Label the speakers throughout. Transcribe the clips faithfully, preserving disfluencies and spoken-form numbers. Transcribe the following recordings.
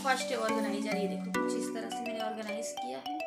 Speaker 1: First organiser ये देखो कुछ इस तरह से मैंने ऑर्गेनाइज किया है।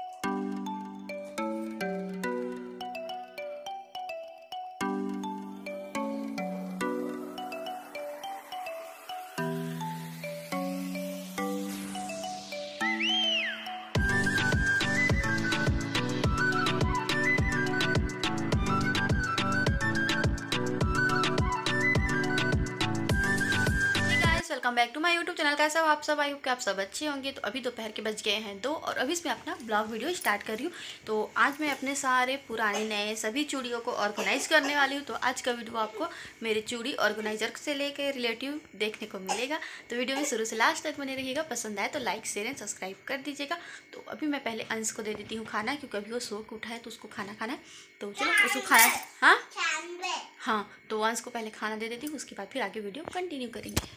Speaker 1: Welcome back to my YouTube channel. कैसे हो आप सब? आई होप कि आप सब अच्छे होंगे। तो अभी दोपहर के बज गए हैं दो और अभी मैं अपना ब्लॉग वीडियो स्टार्ट कर रही हूँ। तो आज मैं अपने सारे पुराने नए सभी चूड़ियों को ऑर्गेनाइज करने वाली हूँ। तो आज का वीडियो आपको मेरे चूड़ी ऑर्गेनाइजर से लेकर रिलेटिव देखने को मिलेगा। तो वीडियो में शुरू से लास्ट तक बने रहिएगा। पसंद आए तो लाइक शेयर एंड सब्सक्राइब कर दीजिएगा। तो अभी मैं पहले अंश को दे देती हूँ खाना, क्योंकि अभी वो सो के उठा है तो उसको खाना खाना है। तो चलो उसको खाना, हाँ हाँ तो अंश को पहले खाना दे देती हूँ, उसके बाद फिर आगे वीडियो कंटिन्यू करेंगे।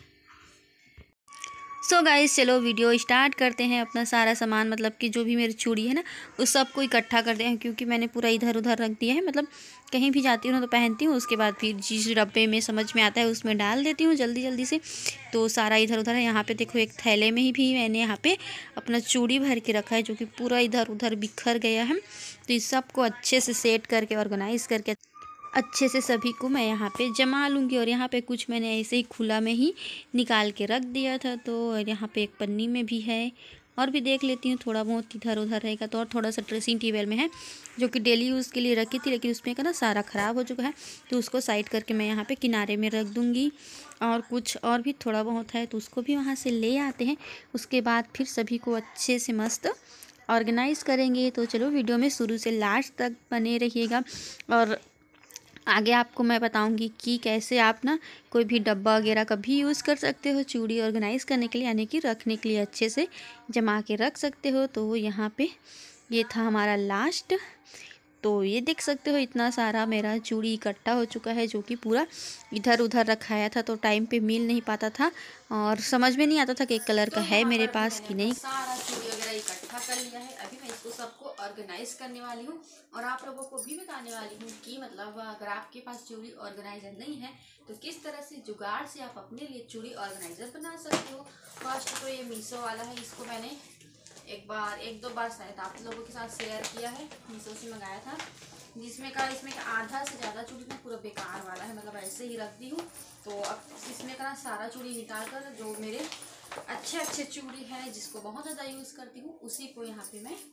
Speaker 1: सो so गाइस चलो वीडियो स्टार्ट करते हैं। अपना सारा सामान मतलब कि जो भी मेरी चूड़ी है ना उस सब को इकट्ठा करते हैं, क्योंकि मैंने पूरा इधर उधर रख दिया है। मतलब कहीं भी जाती हूँ ना तो पहनती हूँ, उसके बाद फिर जिस डब्बे में समझ में आता है उसमें डाल देती हूँ जल्दी जल्दी से। तो सारा इधर उधर है। यहाँ पे देखो एक थैले में ही भी मैंने यहाँ पे अपना चूड़ी भर के रखा है, जो कि पूरा इधर उधर बिखर गया है। तो इस सब को अच्छे से सेट करके ऑर्गेनाइज करके अच्छे से सभी को मैं यहाँ पे जमा लूँगी। और यहाँ पे कुछ मैंने ऐसे ही खुला में ही निकाल के रख दिया था। तो यहाँ पे एक पन्नी में भी है, और भी देख लेती हूँ थोड़ा बहुत इधर उधर रहेगा। तो और थोड़ा सा ड्रेसिंग टेबल में है जो कि डेली यूज़ के लिए रखी थी, लेकिन उसमें का ना सारा ख़राब हो चुका है। तो उसको साइड करके मैं यहाँ पे किनारे में रख दूँगी। और कुछ और भी थोड़ा बहुत है तो उसको भी वहाँ से ले आते हैं। उसके बाद फिर सभी को अच्छे से मस्त ऑर्गेनाइज़ करेंगे। तो चलो वीडियो में शुरू से लास्ट तक बने रहिएगा। और आगे आपको मैं बताऊंगी कि कैसे आप ना कोई भी डब्बा वगैरह का भी यूज़ कर सकते हो चूड़ी ऑर्गेनाइज़ करने के लिए, यानी कि रखने के लिए अच्छे से जमा के रख सकते हो। तो यहाँ पे ये था हमारा लास्ट। तो ये देख सकते हो इतना सारा मेरा चूड़ी इकट्ठा हो चुका है, जो कि पूरा इधर उधर रखाया था। तो टाइम पे मिल नहीं पाता था और समझ में नहीं आता था कि एक कलर का है मेरे पास कि नहीं। सारा चूड़ी वगैरह इकट्ठा कर लिया है। अभी मैं इसको सबको ऑर्गेनाइज करने वाली हूँ और आप लोगों को भी बताने वाली हूँ कि मतलब अगर आपके पास चूड़ी ऑर्गेनाइजर नहीं है तो किस तरह से जुगाड़ से आप अपने लिए चूड़ी ऑर्गेनाइजर बना सकते हो। फर्स्ट तो ये मीशो वाला है, इसको मैंने एक बार एक दो बार शायद आप लोगों के साथ शेयर किया है। मीशो से मंगाया था, जिसमें का इसमें का आधा से ज़्यादा चूड़ी ना पूरा बेकार वाला है, मतलब ऐसे ही रख दी हूँ। तो अब इसमें का ना सारा चूड़ी निकाल कर जो मेरे अच्छे अच्छे चूड़ी है जिसको बहुत ज़्यादा यूज़ करती हूँ उसी को यहाँ पे मैं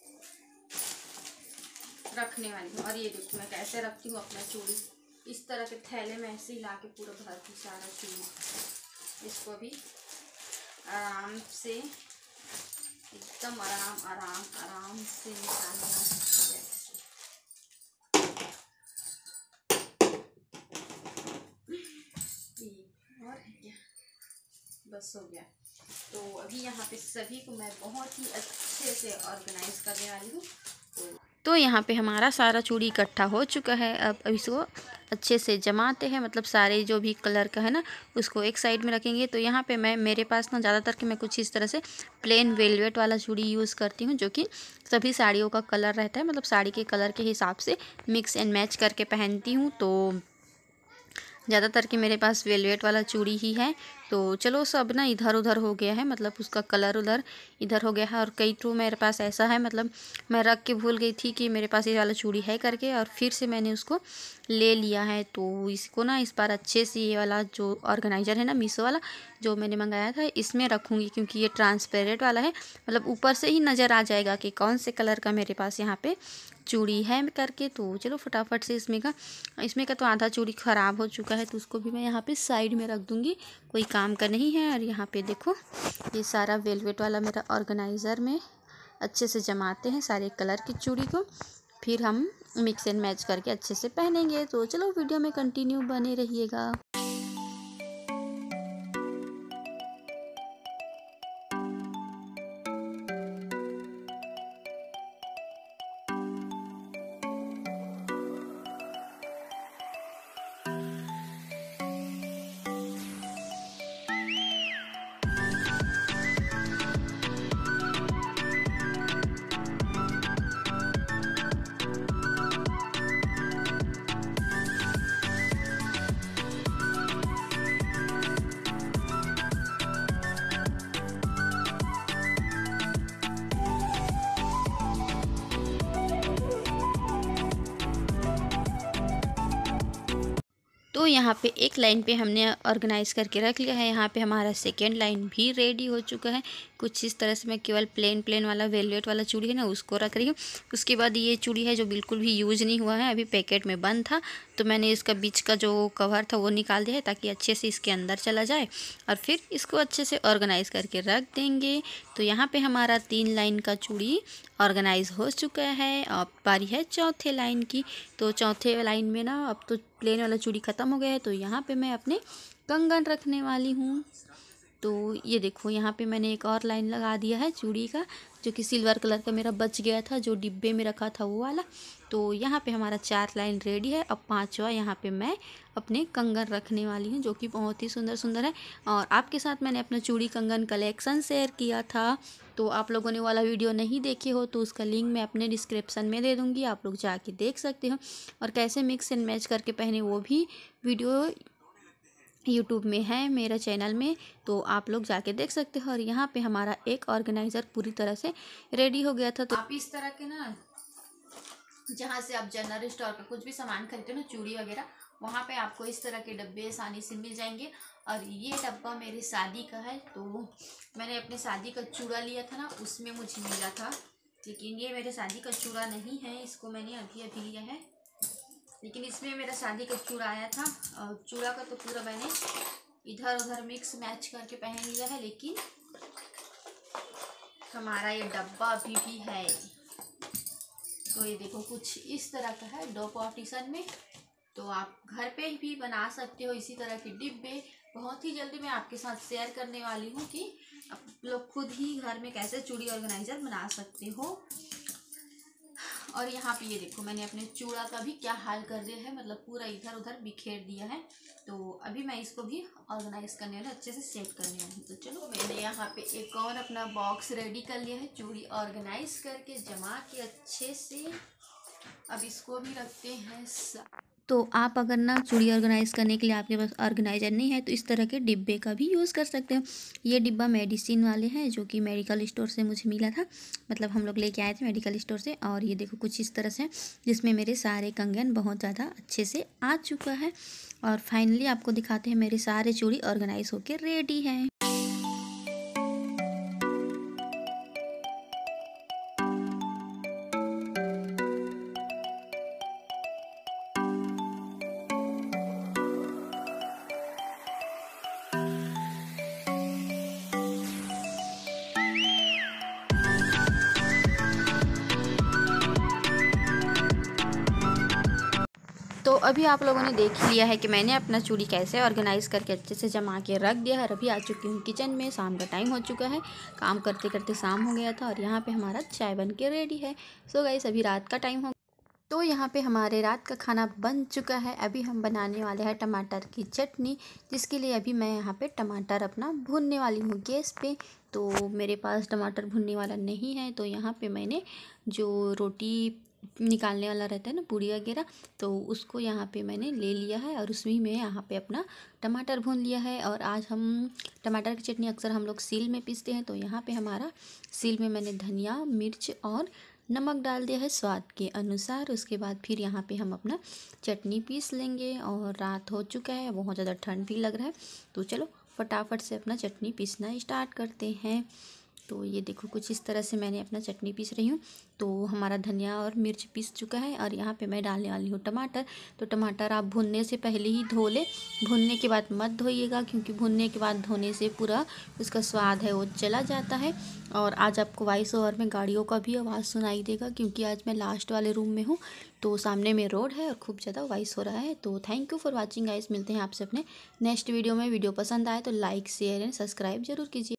Speaker 1: रखने वाली हूँ। और ये देखो मैं कैसे रखती हूँ अपना चूड़ी, इस तरह के थैले में ऐसे ही ला के पूरा भरती सारा चूड़ी। इसको भी आराम से एकदम आराम आराम आराम से निकालना है। और क्या, बस हो गया। तो अभी यहाँ पे सभी को मैं बहुत ही अच्छे से ऑर्गेनाइज करने वाली हूँ। तो तो यहाँ पे हमारा सारा चूड़ी इकट्ठा हो चुका है। अब अब इसको अच्छे से जमाते हैं, मतलब सारे जो भी कलर का है ना उसको एक साइड में रखेंगे। तो यहाँ पे मैं मेरे पास ना ज़्यादातर कि मैं कुछ इस तरह से प्लेन वेलवेट वाला चूड़ी यूज़ करती हूँ, जो कि सभी साड़ियों का कलर रहता है, मतलब साड़ी के कलर के हिसाब से मिक्स एंड मैच करके पहनती हूँ। तो ज़्यादातर कि मेरे पास वेलवेट वाला चूड़ी ही है। तो चलो सब ना इधर उधर हो गया है, मतलब उसका कलर उधर इधर हो गया है। और कई तो मेरे पास ऐसा है, मतलब मैं रख के भूल गई थी कि मेरे पास ये वाला चूड़ी है करके, और फिर से मैंने उसको ले लिया है। तो इसको ना इस बार अच्छे से ये वाला जो ऑर्गेनाइजर है ना मीशो वाला जो मैंने मंगाया था इसमें रखूँगी, क्योंकि ये ट्रांसपेरेंट वाला है, मतलब ऊपर से ही नज़र आ जाएगा कि कौन से कलर का मेरे पास यहाँ पे चूड़ी है करके। तो चलो फटाफट से इसमें का इसमें का तो आधा चूड़ी ख़राब हो चुका है, तो उसको भी मैं यहाँ पे साइड में रख दूँगी, कोई काम का नहीं है। और यहाँ पे देखो ये सारा वेलवेट वाला मेरा ऑर्गेनाइज़र में अच्छे से जमाते हैं सारे कलर की चूड़ी को, फिर हम मिक्स एंड मैच करके अच्छे से पहनेंगे। तो चलो वीडियो में कंटिन्यू बने रहिएगा। तो यहाँ पे एक लाइन पे हमने ऑर्गेनाइज़ करके रख लिया है। यहाँ पे हमारा सेकेंड लाइन भी रेडी हो चुका है। कुछ इस तरह से मैं केवल प्लेन प्लेन वाला वेलवेट वाला चूड़ी है ना उसको रख रही हूँ। उसके बाद ये चूड़ी है जो बिल्कुल भी यूज़ नहीं हुआ है, अभी पैकेट में बंद था, तो मैंने इसका बीच का जो कवर था वो निकाल दिया है ताकि अच्छे से इसके अंदर चला जाए, और फिर इसको अच्छे से ऑर्गेनाइज़ करके रख देंगे। तो यहाँ पे हमारा तीन लाइन का चूड़ी ऑर्गेनाइज़ हो चुका है। अब बारी है चौथे लाइन की। तो चौथे लाइन में ना अब तो प्लेन वाला चूड़ी ख़त्म हो गया है, तो यहाँ पे मैं अपने कंगन रखने वाली हूँ। तो ये देखो यहाँ पे मैंने एक और लाइन लगा दिया है चूड़ी का, जो कि सिल्वर कलर का मेरा बच गया था, जो डिब्बे में रखा था वो वाला। तो यहाँ पे हमारा चार लाइन रेडी है। अब पांचवा यहाँ पे मैं अपने कंगन रखने वाली हूँ, जो कि बहुत ही सुंदर सुंदर है। और आपके साथ मैंने अपना चूड़ी कंगन कलेक्शन शेयर किया था, तो आप लोगों ने वाला वीडियो नहीं देखे हो तो उसका लिंक मैं अपने डिस्क्रिप्शन में दे दूँगी, आप लोग जाके देख सकते हो। और कैसे मिक्स एंड मैच करके पहने वो भी वीडियो यूट्यूब में है मेरे चैनल में, तो आप लोग जाके देख सकते हो। और यहाँ पे हमारा एक ऑर्गेनाइज़र पूरी तरह से रेडी हो गया था। तो आप इस तरह के ना, जहाँ से आप जनरल स्टोर का कुछ भी सामान खरीदते हो ना, चूड़ी वगैरह, वहाँ पे आपको इस तरह के डब्बे आसानी से मिल जाएंगे। और ये डब्बा मेरी शादी का है, तो मैंने अपने शादी का चूड़ा लिया था ना, उसमें मुझे मिला था, लेकिन ये मेरे शादी का चूड़ा नहीं है, इसको मैंने अभी अभी लिया है। लेकिन इसमें मेरा शादी का चूड़ा आया था, और चूड़ा का तो पूरा मैंने इधर उधर मिक्स मैच करके पहन लिया है, लेकिन हमारा ये डब्बा अभी भी है। तो ये देखो कुछ इस तरह का है, दो पार्टीशन में। तो आप घर पे भी बना सकते हो इसी तरह के डिब्बे। बहुत ही जल्दी मैं आपके साथ शेयर करने वाली हूँ कि आप लोग खुद ही घर में कैसे चूड़ी ऑर्गेनाइज़र बना सकते हो। और यहाँ पे ये देखो मैंने अपने चूड़ा का भी क्या हाल कर दिया है, मतलब पूरा इधर उधर बिखेर दिया है। तो अभी मैं इसको भी ऑर्गेनाइज करने वाली, अच्छे से सेट करने वाली। तो चलो, मैंने यहाँ पे एक और अपना बॉक्स रेडी कर लिया है, चूड़ी ऑर्गेनाइज करके जमा के अच्छे से। अब इसको भी रखते हैं। तो आप अगर ना चूड़ी ऑर्गेनाइज़ करने के लिए आपके पास ऑर्गेनाइज़र नहीं है, तो इस तरह के डिब्बे का भी यूज़ कर सकते हो। ये डिब्बा मेडिसिन वाले हैं, जो कि मेडिकल स्टोर से मुझे मिला था, मतलब हम लोग लेके आए थे मेडिकल स्टोर से। और ये देखो कुछ इस तरह से, जिसमें मेरे सारे कंगन बहुत ज़्यादा अच्छे से आ चुका है। और फाइनली आपको दिखाते हैं मेरे सारे चूड़ी ऑर्गेनाइज होकर रेडी हैं। तो अभी आप लोगों ने देख लिया है कि मैंने अपना चूड़ी कैसे ऑर्गेनाइज़ करके अच्छे से जमा के रख दिया है। और अभी आ चुकी हूँ किचन में, शाम का टाइम हो चुका है, काम करते करते शाम हो गया था। और यहाँ पे हमारा चाय बन के रेडी है। सो गाइस, अभी रात का टाइम हो, तो यहाँ पे हमारे रात का खाना बन चुका है। अभी हम बनाने वाले हैं टमाटर की चटनी, जिसके लिए अभी मैं यहाँ पे टमाटर अपना भूनने वाली हूँ गैस पे। तो मेरे पास टमाटर भूनने वाला नहीं है, तो यहाँ पे मैंने जो रोटी निकालने वाला रहता है ना, पूड़ी वगैरह, तो उसको यहाँ पे मैंने ले लिया है और उसमें मैं यहाँ पे अपना टमाटर भून लिया है। और आज हम टमाटर की चटनी अक्सर हम लोग सील में पीसते हैं, तो यहाँ पे हमारा सील में मैंने धनिया, मिर्च और नमक डाल दिया है स्वाद के अनुसार। उसके बाद फिर यहाँ पे हम अपना चटनी पीस लेंगे। और रात हो चुका है, बहुत ज़्यादा ठंड भी लग रहा है, तो चलो फटाफट से अपना चटनी पीसना स्टार्ट करते हैं। तो ये देखो कुछ इस तरह से मैंने अपना चटनी पीस रही हूँ। तो हमारा धनिया और मिर्च पीस चुका है, और यहाँ पे मैं डालने वाली हूँ टमाटर। तो टमाटर आप भुनने से पहले ही धो ले, भुनने के बाद मत धोइएगा, क्योंकि भुनने के बाद धोने से पूरा उसका स्वाद है वो चला जाता है। और आज आपको वॉइस ओवर में गाड़ियों का भी आवाज़ सुनाई देगा, क्योंकि आज मैं लास्ट वाले रूम में हूँ, तो सामने में रोड है और खूब ज़्यादा वॉइस हो रहा है। तो thank you for watching guys, मिलते हैं आपसे अपने नेक्स्ट वीडियो में। वीडियो पसंद आए तो लाइक, शेयर एंड सब्सक्राइब जरूर कीजिए।